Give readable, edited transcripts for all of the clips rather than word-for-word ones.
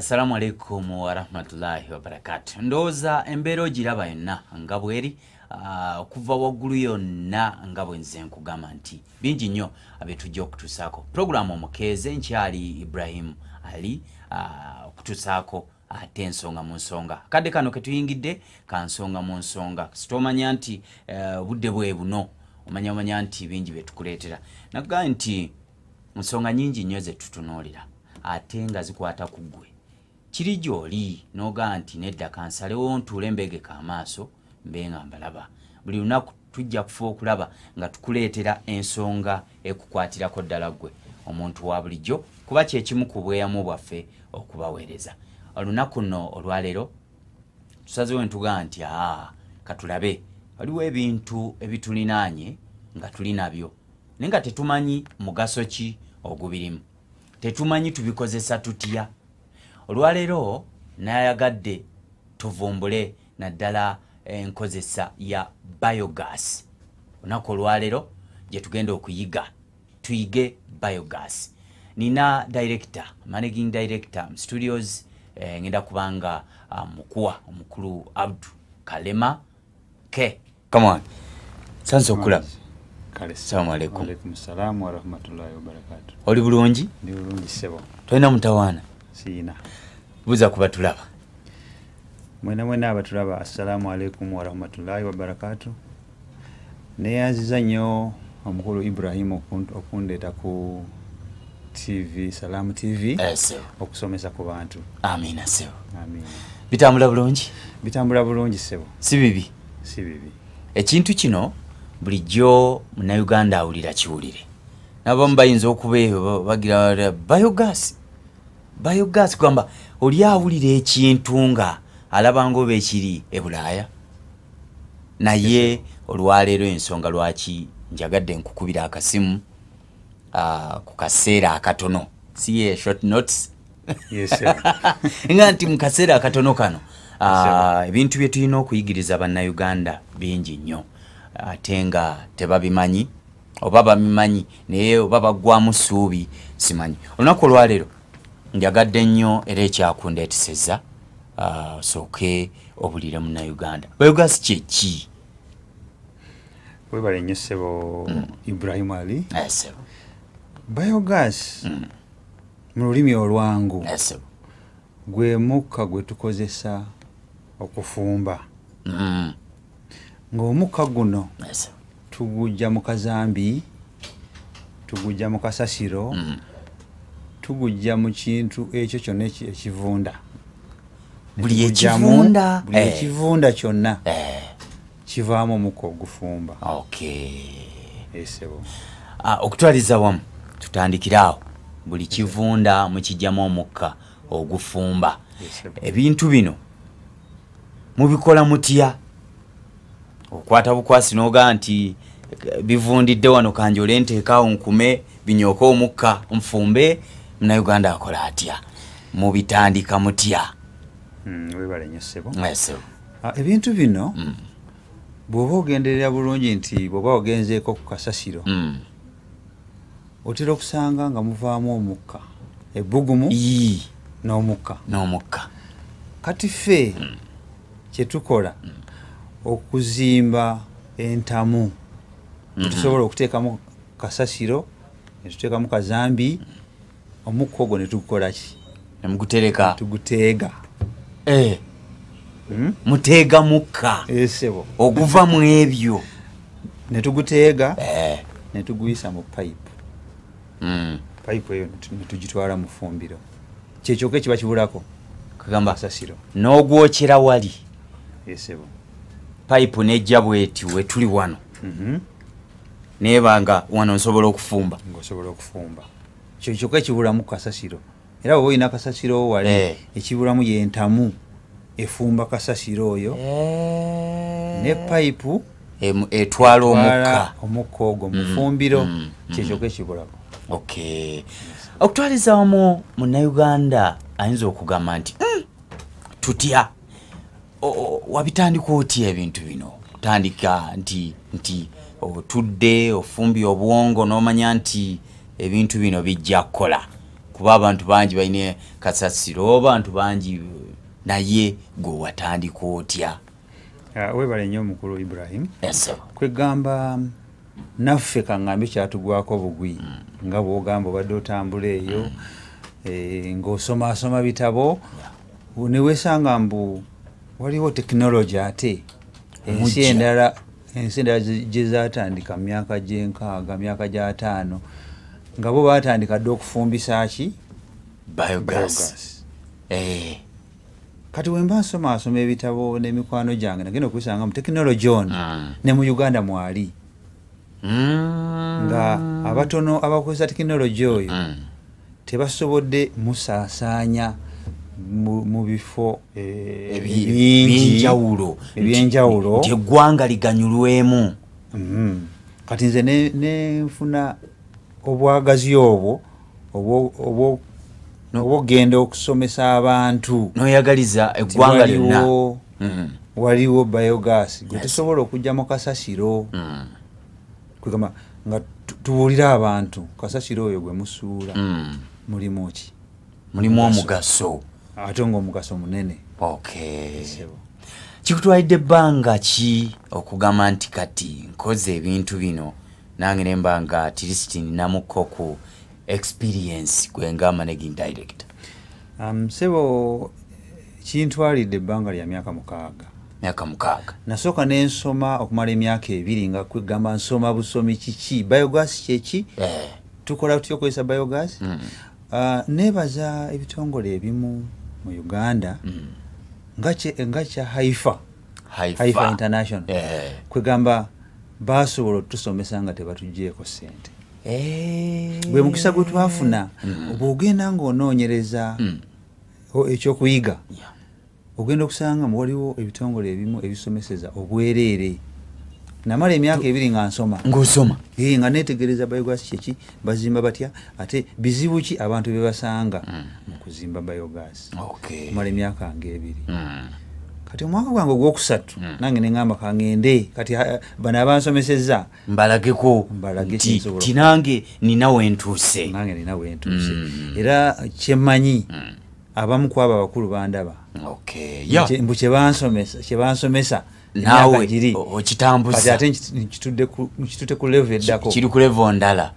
Assalamu alaikum wa rahmatullahi wa barakatuh. Ndoza embeero giraba yonna nga bweri okuva waggulu yonna nga bwe nze nkugamba nti bingi nnyo abetujja okutusaako. Programu omukeeze nkyali Ibrahim Ali okutusaako ate ensonga mu nsonga. Kadde kano ke tuyingidde ka nsonga mu nsonga. Sitomanya nti budde bwe buno omanya nti bingi betukuleetera. Nakugaa nti nsonga nyingi nnyo ze tutunuulira ate nga zikwata ku ggwe. Kiri gy'oli n'ogaa nti nedda kansalewo ntuule mbegeka amaaso mbe nga mbalaba. Buli lunaku tujja kufa okulaba nga tukuleetera ensonga ekukwatirako ddala ggwe omuntu wa bulijjo kuba kyekimu ku bweyamu bwaffe okubaweereza. Olunaku nno olwaleero tusazeewo ntugaa nti katulabe waliwo ebintu ebitulinaanye nga tuli nabyo naye nga tetumanyi mugaso ki ogubirimu, tetumanyi tubikozesa tutya. Olwaleero nayagadde tuvumbule naddala enkozesa ya biogas. Olunaku olwaleero gye tugenda okuyiga tuyige biogas. Nina director, managing director studios ngenda kubanga mukuwa omukulu Abdu Kalema ke. Come on. Sanso kula. Assalamu alaikum. Wa alaikum assalam wa rahmatullahi wa barakatuh. Oli bulungi? Ndi bulungi sebo. Toyina mutawaana? Siina. Buza kuba tulaba. Mwena abatulaba assalamu alaikum wa rahmatullahi wa barakatuh. Neyanziza nnyo omukulu Ibrahim okundeeta ku TV, Salamu TV. Okusomesa ku bantu. Amina sebo. Amina. Bitambula bulungi? Bitambula bulungi sebo. Si bibi? Si bibi. Ekintu kino bulijjo Munnayuganda awulira kiwulire. Nabamu bayinza okuba bagira biogas kwamba oli awulira ekintu nga alabanga oba ekiri e Bulaaya. Naye olwaleero ensonga lwaki njagadde nkukubira akasimu ku kaseera akatono. Si short notes. Yes sir. Nga nti mu kaseera akatono kano ebintu bye tulina okuyigiriza Bannayuganda bingi nnyo ate nga tebabimanyi oba babimanyi naye oba baggwamu ssuubi simanyi. Olunaku olwaleero njagadde nnyo era ekyakundeetesezza osooke obulire Munnayuganda. Biogas kye ki? Webale nnyo ssebo Ibrahim Ali. Sebo. Biogas mu lulimi olwangu Sebo. gwe mukka gwe tukozesa okufumba. Ng'omukka guno tugujja mu kazambi, tugujja mu kasasiro, tugujja mu kintu ekyo kyonna ekivunda. Buli ekivunda? Buli ekivunda kyonna kivaamu omukka ogufumba. Okay. Esebo. Okutwaliza wamu tutandikira awo. Buli kivunda mukijjamu omukka ogufumba. Ebintu bino mubikola mutya? Okwata bukwasi n'ogaa nti bivundidde wano kanjole nteekaawo nkume binyooke omukka nfumbe. Munnayuganda akola atya? Mubitandika mutya? Webale nnyo ssebo. Ebintu bino bw'oba ogenderera bulungi nti bw'oba ogenzeeko ku kasasiro otera okusanga nga muvaamu omukka ebbugumu n'omukka. Kati ffe kye tukola okuzimba entamu tusobola okuteekamu kasasiro ne tuteekamu kazambi omukka ogwo ne tugukola ki? Ne mugutereka? Tuguteega. Muteega mukka esebo oguva mu ebyo ne tuguteega ne tuguyisa mu pipe. Pipe eyo ne tugitwala mu fumbiro. Kyekyoka ekiba kibulako kagamba kasasiro n'ogwokyera wali. Esebo. Pipe nejja bweti we tuli wano. Nebanga wano nsobola okufumba. Ngosobola okufumba. Kyekyoka ekibulamu kasasiro. Era bwe olina kasasiro wali ekibulamu yentamu efumba kasasiro oyo ne pipe etwala omukka ogwo mu fumbiro. Kyekyoka ekibulako. Okay. Okutwaliza wamu Munnayuganda ayinza okugamba nti tutya wabitandika otya ebintu bino? Tandika nti otudde ofumbye obwongo n'omanya nti ebintu bino bijja kukola kuba abantu bangi balina kasasiro abantu bangi naye gwe watandika otya? Webale nnyo omukulu Ibrahim. Yes. Kwegamba naffe kaŋŋambe kyatugwako bugwi nga bw'ogamba obadde otambula eyo ng'osoma bitabo ne weesanga mbu waliwo tekinologi ate ensi endala gye zaatandika mu myaka gy'enkaaga myaka gya 5 nga bo baatandika dde okufumbisa ki biogas. Kati wemba asoma ebitabo n'emikwano gyange nagenda okwisanga mu tekinologi ono ne mu Uganda mwali nga abatono abakozesa tekinologi oyo tebasobodde musaasaanya mu bifo ebyenjawulo nti eggwanga liganyulwemu. Kati nze nenfuna obwagazi obwo obwogenda okusomesa abantu noyagaliza eggwanga lyonna waliwo biogas gwe tusobola okujja mu kasasiro kwegamba nga tubuulira abantu kasasiro oyo gwe musuula mulimu ki? Mulimu omugaso ate ng'omugaso munene. Kikutwalidde ebbanga ki okugamba nti kati nkoze ebintu bino nange nemba nga atirisiti ninamuko ku experience gwenga managing director? Sebo kintwalidde ebbanga lya myaka 6. Myaka 6. Nasooka n'ensoma okumala emyaka 2 nga kwegamba nsoma busomi kiki biogas kyeki tukola tutya okozesa biogas. Nebaza ebitongole ebimu mu Uganda nga kya Haifa International kwegamba basobola otusomesa nga tebatugjeeko ssente. Bwe mukisa gwe twafuna bw'ogenda ng'onoonyereza ekyokuyiga ogenda okusanga waliwo ebitongole ebimu ebisomeseza obwereere. Namala emyaka 2 nga nsoma ng'osoma nga neetegereza biogas kyeki bazimba batya ate bizibu ki abantu bye basanga mu kuzimba biogas. Mala emyaka nga 2 kati omwaka gwange ogwokusatu nange neŋŋamba kaŋŋende kati bano abansomesezza mbalageko nti nange ninawe entuuse. Nange ninawe entuuse era kyemmanyi abamu kwabo abakulu bandaba mbu kyebansomesa naawe okitambuza kati ate nkitutte ku level eddako kiri ku level ndala.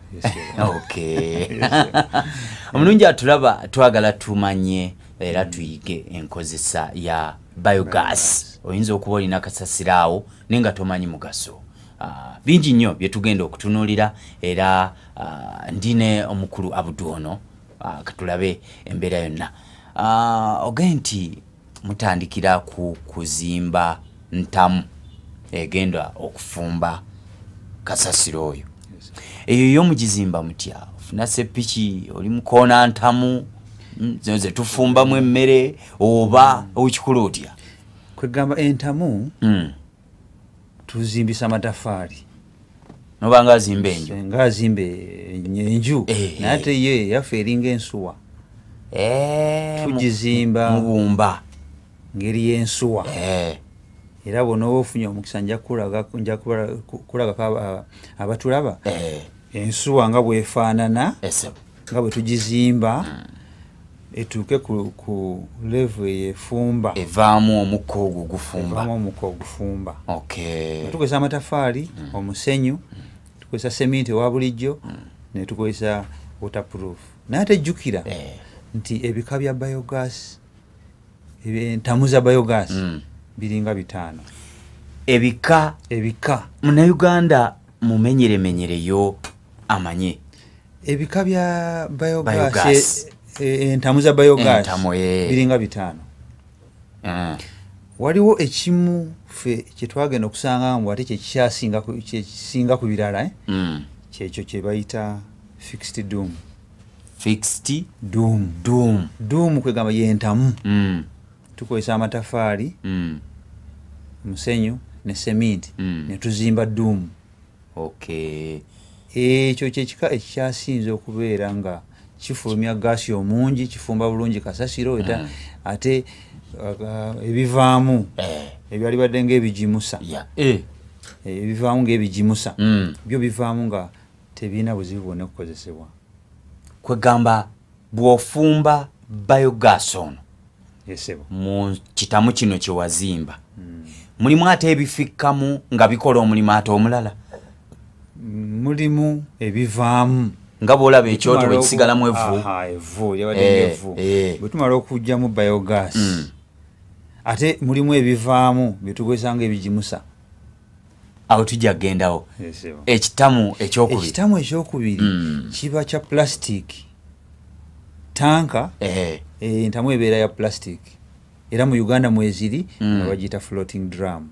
Omulungi atulaba twagala tumanye era tuyige enkozesa ya biogas. Oyinza okuba olina kasasiro awo naye nga tomanyi mugaso. Bingi nnyo bye tugenda okutunuulira era ndine omukulu Abdul ono katulabe embeera yonna. Ogende nti mutandikira ku kuzimba ntamu egenda okufumba kasasiro oyo. Eyo y'omugizimba mutya? Ofuna seppiki oli mukoona ntamu ze tufumbamu emmere oba okikula otya? Kwegamba entamu tuzimbisa mataffaali noba nga azimba enju nga azimba enju naye ate ye yaffe eringa ensuwa tugizimba mubumba ngeri y'ensuwa era bw'onooba ofunye omukisa nja kulagako abatulaba ensuwa nga bwefaanana nga bwe tugizimba etuuke ku level eyefumba evaamu omukka ogwo ogufumba. Tukozesa amataffaali omusenyu tukozesa seminti ewa bulijjo ne tukozesa waterproof. Naye ate jjukira nti ebika bya biogas entamu za biogas biringa 5. Ebika Munnayuganda mumenyeremenyereyo amanye ebika bya biogas entamu za biogas biringa 5. Waliwo ekimu ffe kyetwagenda okusanga mbu ate kyekisinga ku birala kyekyo kye bayita fixed doom kwegamba yentamu tukozesa amataffaali musenyu ne seminti ne tuzimba doom. Ekyo kyekika ekikyasinze okubeera nga kifulumya gaasi omungi kifumba bulungi kasasiro ate ebivaamu ebyali badde ng'ebijimusa ebivaamu ng'ebijimusa byo bivaamu nga tebiina buzibu bwonna okukozesebwa. Kwegamba bw'ofumba biogas ono yesebo mu kitamu kino kye wazimba mulimu ate ebifikkamu nga bikola omulimu ate omulala mulimu ebivaamu nga bw'olaba ekyoto bwe kisigalamu evvu lyabadde evvu bwe tumala okugyamu biogas ate mulimu ebivaamu bye tukozesa ebigimusa awo tujja kugendawo ekitamu ekyokubiri kiba kya plastic tanka entamu ebeera ya plastic era mu Uganda mweziri nga bagiyita floating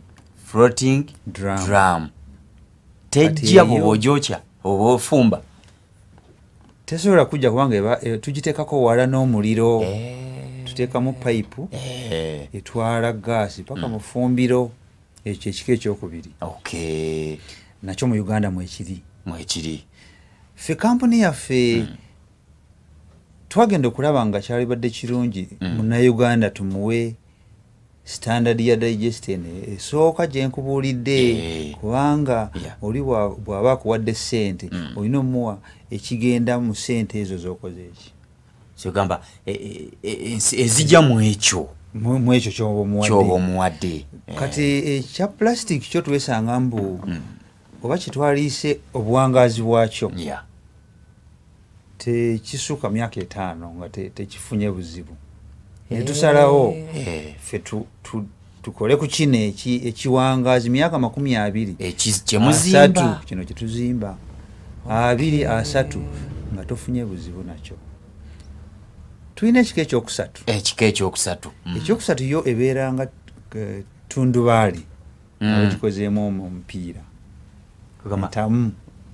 drum tejja bw'ogyokya oba ofumba tesobola kujja kubanga tugiteekako wala n'omuliro tuteekamu payipu etwala gaasi paka mu fumbiro ekyo ekika ekyokubiri nakyo mu Uganda mwekiri ffe kampuni yaffe twagenda okulaba nga kyalibadde kirungi munnayuganda tumuwe standard ya digestion esooka gye nkubuulidde kubanga oli bw'aba akuwadde ssente olina omuwa ekigenda mu ssente ezo z'okoze eki kyogamba ezijja mu ekyo ky'oba omuwadde kati ekya plastic kyo tuwesanga mbu oba kyetwaliise obuwangaazi bwakyo tekisuuka myaka 5 nga tekifunye buzibu netusalawo ffe tukole ku kino ekiwangaazi myaka 20 kyemuzimba kino kyetuzimba 2-3 nga tofunye buzibu nakyo. Tulina ekika ekyokusatu ekyokusatu yo ebeera nga tundubaali abagikozeemu omupiira ntamu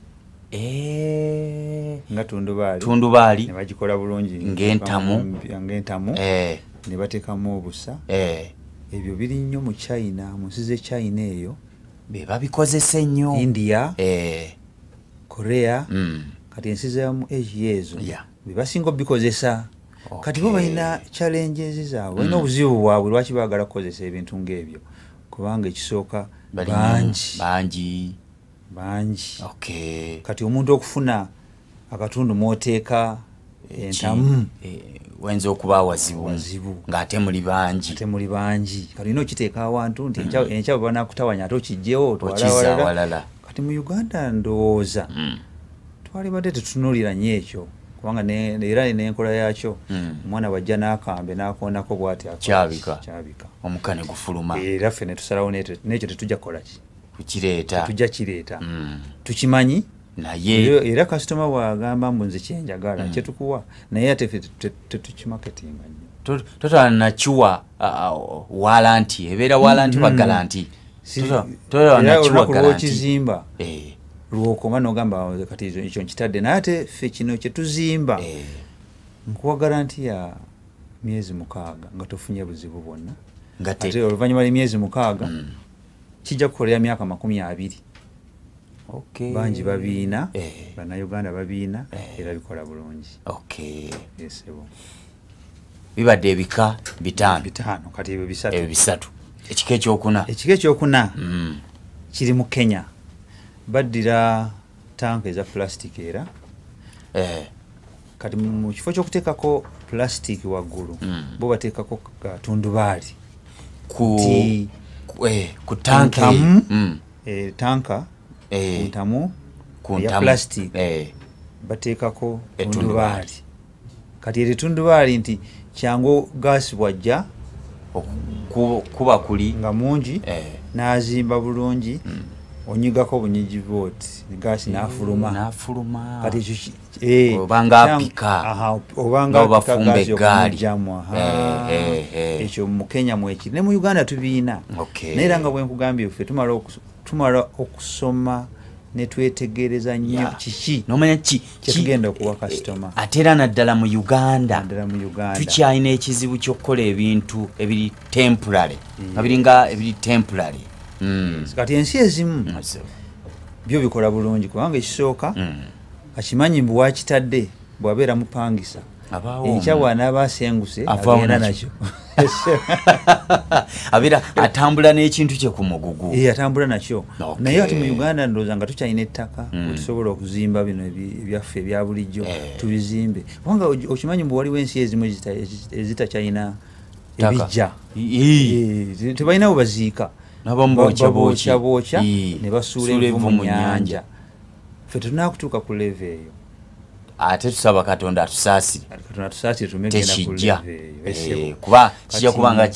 nga tundubaali ne bagikola bulungi ng'entamu ne bateekamu obusa ebyo biri nnyo mu China mu nsi z'e China eyo be babikozesa ennyo India Korea kati ensi z'omu Asia ezo be basinga obikozesa kati bo balina challenges zaabwe balina obuzibu bwabwe lwaki baagala kukozesa ebintu ng'ebyo kubanga ekisooka bangi kati omuntu okufuna akatundu mw'oteeka entamu wayinza okuba wazibu ng'ate muli bangi kati olina okiteeka awantu nti enkya bwe banakutawanya ate okijjewo twala kati mu Uganda ndowooza twalibadde tetunuulira nnyo ekyo kubanga era n'enkola yakyo omwana bw'ajja n'akambe n'akoonako bw'ati kyabika omukka ne gufuluma era ffe ne tusalawo n'ekyo tetujja kukola ki tujja kireeta tukimanyi naye era kasitoma bw'agamba mbu nze kyenjagala kyetukuwa naye ate ffe tetukimaketinga nnyo totwala nakiwa walanti ebeera walanti bagalanti olunaku lw'okizimba lwokoma n'ogamba kati ekyo nkitadde naye ate ffe kino kyetuzimba nkuwa garanti ya myezi 6 nga tofunye buzibu bwonna ate oluvannyuma lw'emyezi 6 kijja kukolera myaka 20 bangi babiina bannayuganda babiina era bikola bulungi bibadde ebika 5 kati ebyo bisatu ekika ekyokuna kiri mu Kenya baddira tanka eza plastic era kati mu kifo ky'okuteekako plastic waggulu bo bateekako tundubaali ku tanka tanka entamu ya plastic bateekako tundubaali kati eri tundubaali nti kyangu gaasi bwajja kuba kuli nga mungi n'azimba bulungi onyigako obunyigi bwoti gaasi n'afuluma kati ekyo obanga apika obafumba eggaali ekyo mu Kenya mwekiri ne mu Uganda tubiina naye era nga bwe nkugambye ffe tumala okusoma ne twetegereza nnyo kiki nomanya kyetugenda okuwa kasitoma ate era naddala mu Uganda tukyalina ekizibu ky'okukola ebintu ebiri temporary nga ebiri temporary kati ensi ezimu byo bikola bulungi kubanga ekisooka akimanyi mbu wakitadde bw'abeera mupangisa enkya bw'anaaba asenguse agenda nakyo abira atambula n'ekintu kye ku mugugu atambula nakyo naye ati mu Uganda ndowooza nga tukyalina ettaka tusobola okuzimba bino ebyaffe ebya bulijjo tubizimbe kubanga okimanyi mbu waliwo ensi ezimu ezitakyalina ebijja tebalina we baziika bookya ne basuula envu mu nnyanja ffe tetunakutuuka ku leve eyo ate tusaba Katonda atusaasire tekijja kuba kijja kubanga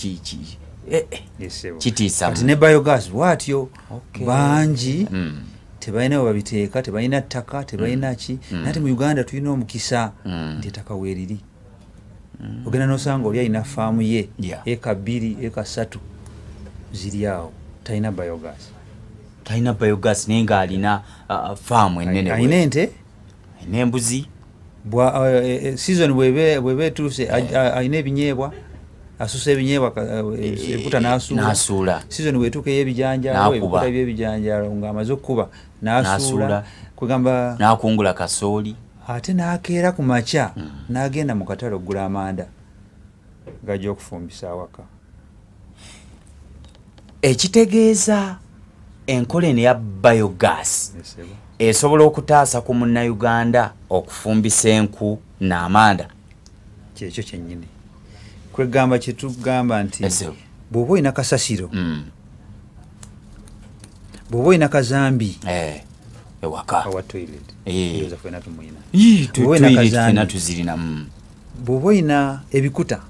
kitiisa kati ne biogas bwatyo bangi tebalina we babiteeka tebalina ttaka tebalina ki nate mu Uganda tulina omukisa nti ettaka weeriri ogenda n'osanga oli alina faamu ye eka 2 eka 3 ziri awo talina biogas naye ng'alina faamu ennene alina ente n'embuzi season bweba etuuse alina ebinyeebwa asusa ebinyeebwa ebikuta n'asuula season bwetuuka ey'ebijanjaalo ebikuta by'ebijanjaalo ng'amaze okukuba n'asuula kwegamba n'akungula kasooli ate n'akeera ku makya n'agenda mu katale okugula amanda gajja okufumbisa awaka ekitegeeza enkola eno ya biogas esobola okutaasa ku munnayuganda okufumbisa enku n'amanda kyekyo kyennyini kwegamba kyetugamba nti bw'oba olina kasasiro bw'oba olina kazambi ewaka awa toilet fena tumuyina tuzirina bw'oba olina ebikuta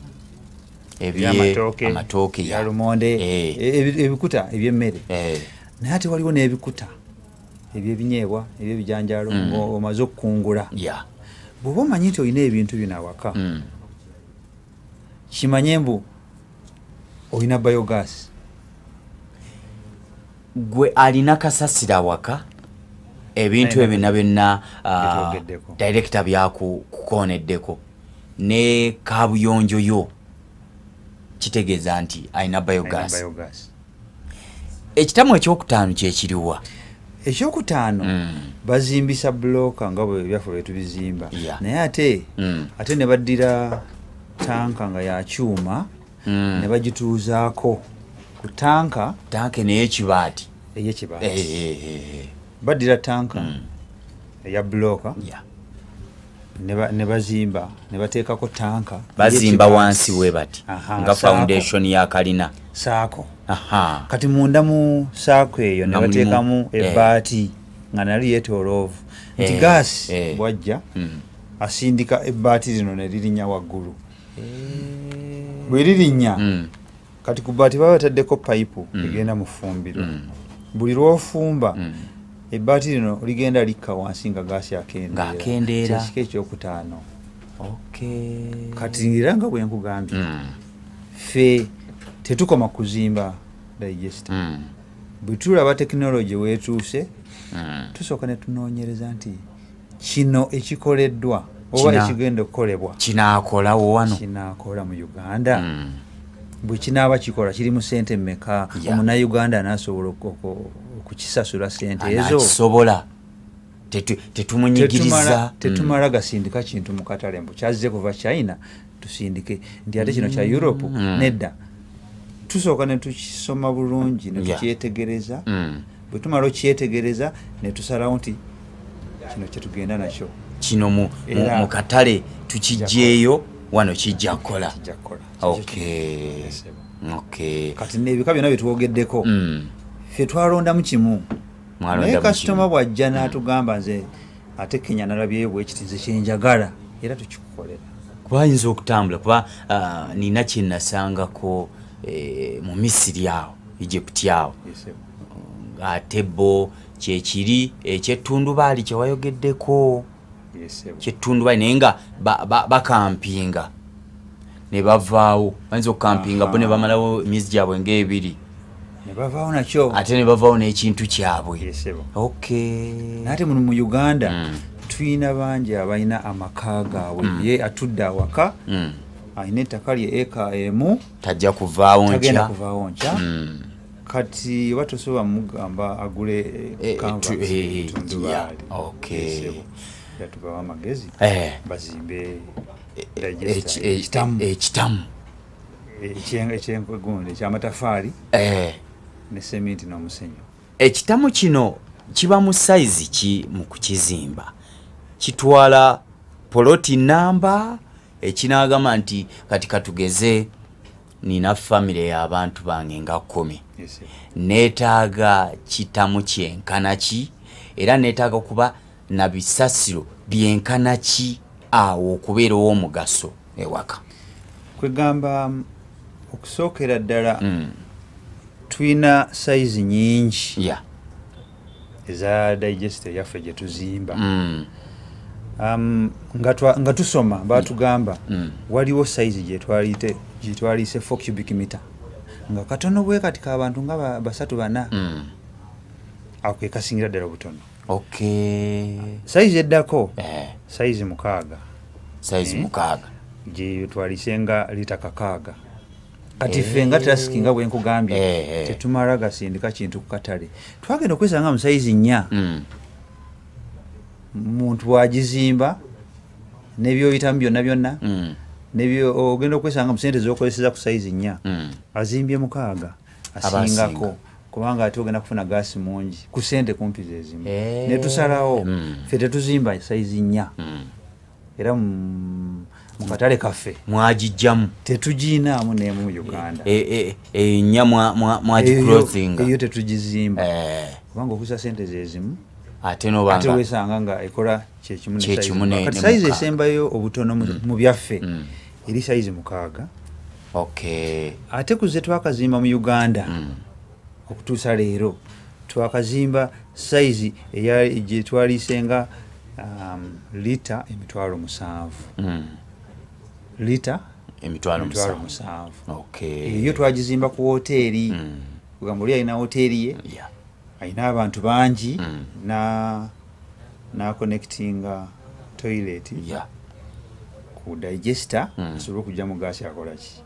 amatooke yalumonde ebikuta ebyemmere naye ate waliwo n'ebikuta ebyebinyeebwa ebyebijanjaalo ng'omaze okukungula bw'oba omanyi nti olina ebintu bino awaka kimanye mbu olina biogas gwe alina kasasira awaka ebintu ebyo byonna director byakukoneddeko ne kabuyonjo yo kitegeeza nti alina biogas ekitamu ekyokutaano kyekiriwa ekyokutaano bazimbisa buloka nga bwe byaffe byetubizimba naye ate ne baddira tanka nga yakyuma ne bagituuzaako ku tanka neyekibaati baddira tanka eya buloka ne bazimba ne bateekako tanka bazimba wansi we bati nga foundation ya kalina saako kati munda mu saako eyo ne bateekamu ebbaati nga nali yeetooloovu nti gaasi bwajja asindika ebbaati lino ne lirinnya waggulu bwe lirinnya kati ku bbaati baba bataddeko payipu egenda mu ffumbiro buli lw'ofumba ebbaati lino ligenda likka wansi nga gaasi akendeera kyekika ekyokutaano kati era nga bwe nkugambye ffe tetukoma kuzimba digester bwe tulaba tekinologi weetuuse tusooka ne tunoonyereza nti kino ekikoleddwa oba ekigenda okukolebwa kinaakolawo wano kinaakola mu Uganda bwe kinaaba kikola kiri mu ssente mmeka omunnayuganda anaasobola okukisasula ssente ezo kisobola tetumunyigiriza tetumala gasindika kintu mu katale mbu kyazze kuva China tusindike nti ate kino kya Europe nedda tusooka ne tukisoma bulungi ne tukyetegereza bwe tumala okyetegereza ne tusalawo nti kino kyetugenda nakyo kino mu katale tukijjeeyo wano kijja kukola kati nebika byonna byetwogeddeko ffe twalondamu kimu naye kasitoma bwajja n'atugamba nze ate Kenya nalabyeyo bwekiti nze kyenjagala era tukikukolera kuba ayinza okutambula kuba nina kyenasangako mu Misiri awo Egypt awo ate bo kyekiri ekyettundubaali kyewayogeddeko kyettundubaali naye nga bakampinga ne bavaawo bayinza okukampinga bo ne bamalawo emyezi gyabwe ng'ebiri ne bavaawo nakyo ate ne bavaawo n'ekintu kyabwe naate muno mu Uganda tuyina bangi abalina amaka gaabwe ye atudde awaka alina ettaka lye eka emu tajja kuvaawo nkya kati oba tosobola mugamba agule tundubaali yatubawo amagezi bazimbe ekitamu ekyengugunde ekyamatafaali ne sementi n'omusenyu. Ekitamu kino kiba mu size ki mu kukizimba? Kitwala poloti namba ekinaagamba nti kati katugeze nina famire y'abantu bange nga 10. Neetaaga kitamu kyenkana ki era neetaaga kuba na bisasiro byenkana ki awo okubeera ow'omugaso ewaka? Kwegamba okusookera ddala tulina sayizi nyingi eza digester yaffe gye tuzimba. Nga tusoma baatugamba waliwo sayizi gye twaliise 4 cubic meter nga katono bwe kati k'abantu nga 3-4 ako ke kasingira ddala obutono. Sayizi eddako sayizi 6. Sayizi 6 gye twaliise nga lita 6. Kati ffe nga traffic nga bwe nkugambye tetumala gasindika kintu ku katale. Twagenda okwesanga mu sayizi 4 muntu wagizimba n'ebyoyitamu byonna nebyo ogenda okwesanga mu sente z'okozeseza ku sayizi 4 azimbye 6 asingako kubanga ate ogenda kufuna gaasi mungi ku sente kumpi zezimu. Ne tusalawo ffe tetuzimba sayizi 4 era mu katale kaffe mwagijjamu tetugiinaamu n'emu mu Uganda. Ennya mwagiclothinga eyo tetugizimba kubanga okusa sente zezimu ate nobanga wesanga nga ekola kyekimu ne kati sayizi esembayo obutono mu byaffe eri sayizi 6. Ate kuze twakazimba mu Uganda okutuusa leero twakazimba sayizi gye twaliisenga lita 7,000. Lita 7,000. Eyo twagizimba ku woteeri kugamba oli alina woteeri ye ayina abantu bangi na connectinga toilet ku digester asobole okujja mu gaasi akola ki.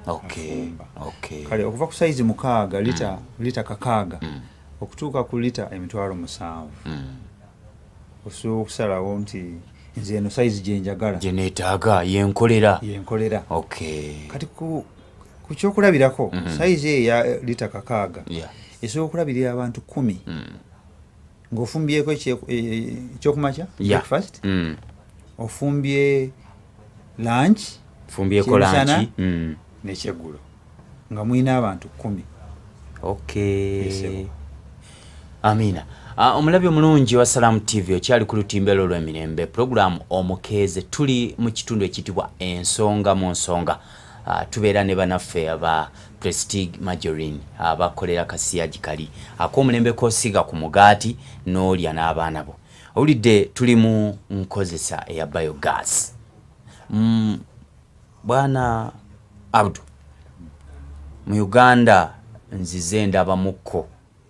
Kale okuva ku sayizi 6 lita 6 okutuuka ku lita 7,000 osobola okusalawo nti nze eno sayizi gyenjagala gye neetaaga yenkolera. Kati ku kyokulabirako sayizi eya lita 6 esobola okulabirira abantu 10 ng'ofumbyeko ekyokumakya breakfast, ofumbye lunch, fumbyeko lunch n'ekyeggulo nga mwina abantu 10. Amina. Omulabi omulungi wa Salamu TV okyali ku lutimbe lw'emirembe programu Omukeeze. Tuli mu kitundu ekitibwa Ensonga mu Nsonga. Tubeera ne bannaffe aba Prestige Margarine abakolera kasiyaji kali ak'omulembe k'osiga ku mugaati n'olya n'abaana bo. Owulidde tuli mu nkozesa eya biogas. Bwana Abdu, mu Uganda nzize ndaba mukko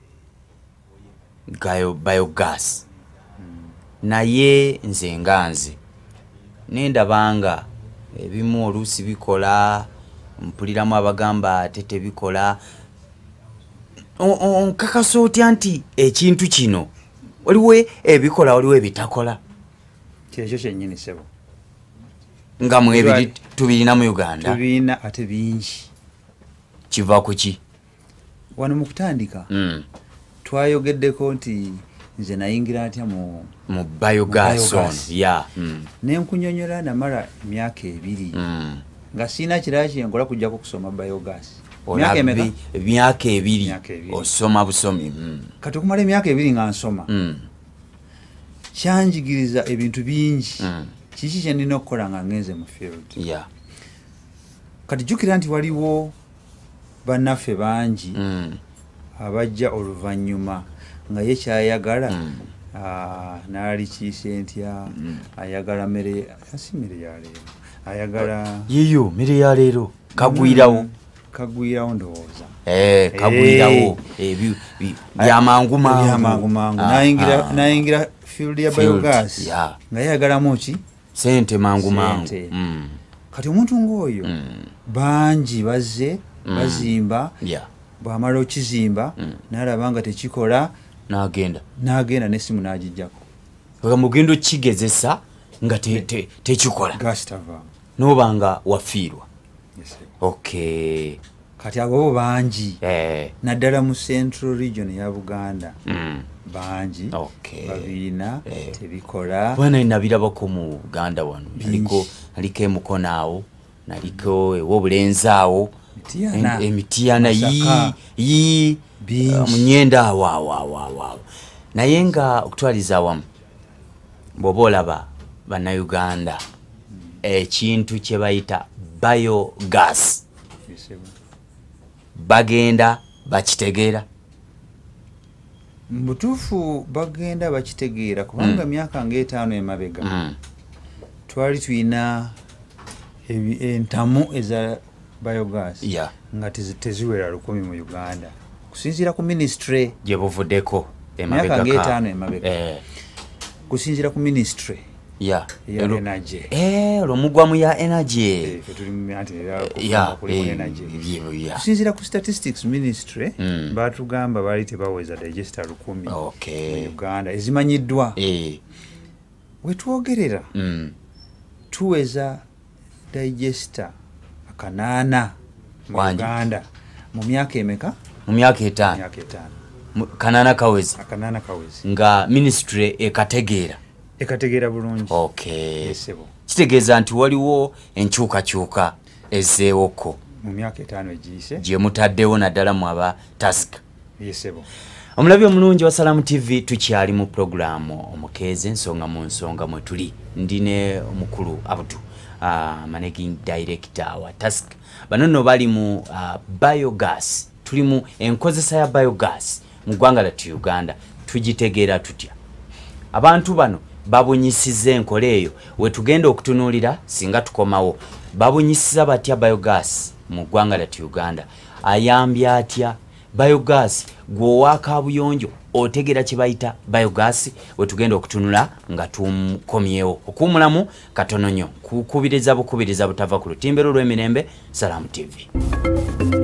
biogas naye nze nganze nendabanga ebimu oluusi bikola mpuliramu abagamba ate tebikola. Nkakasa otya nti ekintu kino waliwo ebikola waliwo ebitakola? Kyekyo kyennyini sebo nga mwebiri tubirina mu Uganda. Tubirina ate bingi. Kiva ku ki? Wano mu kutandika twayogeddeko nti nze nayingira atya mu biogas nenkunyonyola namala emyaka 2 nga sina kirala kyenkola kujjako kusoma biogas. Emyaka 2 osoma busomi. Kati okumala emyaka 2 nga nsoma kyanjigiriza ebintu bingi. Kiki kye nina okukola nga ngenze mu field. Kati jjukira nti waliwo bannaffe bangi abajja oluvannyuma nga ye kyayagala naali kiise ntya ayagala mmere ya leero ayagala yiyo mmere ya leero kagwirawo ndowooza kagwirawo ebyo byamangu nayingira field ya biogas nga yayagalamu ki sente mangu. Kati omuntu ng'oyo bangi bazze bazimba bw'amala okizimba n'alaba nga tekikola n'agenda n'essimu n'agijjako. Mugendo kigezesa nga tekikola gaasi tavaamu n'oba nga wafiirwa. Okay. Kati abo bangi naddala mu Central Region ya Buganda bangi babiina tebikola bwana inabirabako mu Buganda wano naliko Emukono awo naliko Obulenzi awo Emitiyana yi Munyenda awo naye nga okutwaliza awamu bw'oba olaba bannayuganda ekintu kye bayita biogas bagenda bakitegeera mutuufu bagenda bakitegeera kubanga myaka nga 5 emabega twali tulina entamu eza biogas nga teziwera 100 mu Uganda kusinziira ku ministry gye buvuddeko emabega myaka 5 emabega kusinziira ku ministry ya energy olw'omugwamu ya energy kusinziira ku statistics ministry batugamba baali tebaweza digester 100 mu Uganda ezimanyiddwa wetwogerera tuweza digester 8 mu Uganda mu myaka emeka mu myaka 5 kanana kawezi nga ministry ekategeera bulungi kitegeeza nti waliwo enkyukakyuka ezzeewoko mu myaka 5 egiyise gye mutaddewo naddala mu aba task omulabi omulungi wa Salamu TV tukyali mu programu omukeeze ensonga mu nsonga mwe tuli ndine omukulu Abdu managing director wa task bano nno bali mu biogas tuli mu enkozesa ya biogas mu ggwanga lyattu Uganda tugitegeera tutya abantu bano babunyisiza enkola eyo wetugenda okutunuulira singa tukomawo babunyisiza batya biogas mu ggwanga lyattu Uganda ayambye atya biogas gw'owakabuyonjo otegera kye bayita biogas wetugenda okutunula nga tukomyewo okuwumulamu katono nnyo kukubiriza bukubiriza butava ku lutimbero lw'emirembe Salamu TV.